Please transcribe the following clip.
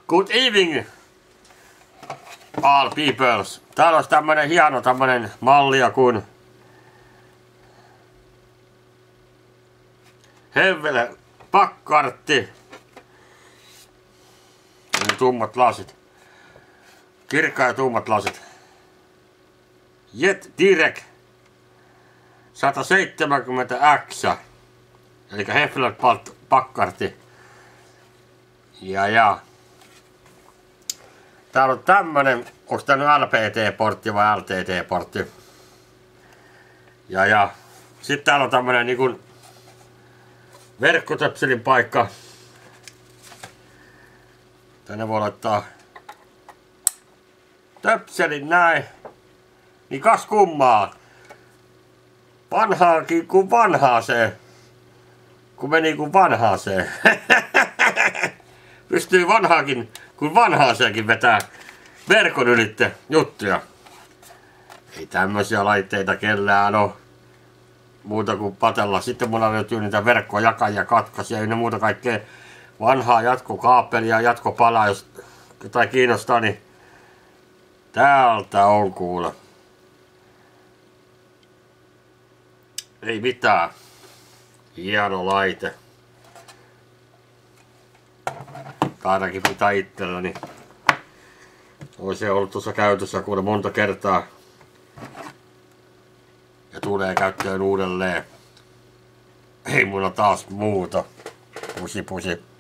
Good evening, all peoples. Täällä olisi tämmönen hieno mallia kuin Hewlett Packard. Tummat lasit. Kirkkaat ja tummat lasit. Jet Direct 170X. Eli Hewlett Packard. Ja. Täällä on tämmönen, onks tää nyt LPT-portti vai LTT-portti? Ja. Sitten täällä on tämmönen niinku verkkotöpselin paikka. Tänne voi laittaa töpselin näin. Niin kas kummaa. Vanhaakin kuin vanhaaseen. Kun meni kuin vanhaaseen. Pystyy vanhaakin kuin vanhaaseenkin vetää verkon ylitte juttuja. Ei tämmösiä laitteita kellään oo. Muuta kuin patella. Sitten mulla löytyy niitä verkkojakajia, katkaisia ja muuta kaikkea vanhaa jatkokaapelia, jatkopalaa, jos jotain kiinnostaa, niin täältä on kuule. Ei mitään. Hieno laite. Ainakin pitää itselläni. Olisi ollut tuossa käytössä kuule monta kertaa. Ja tulee käyttöön uudelleen. Ei mulla taas muuta. Pusi.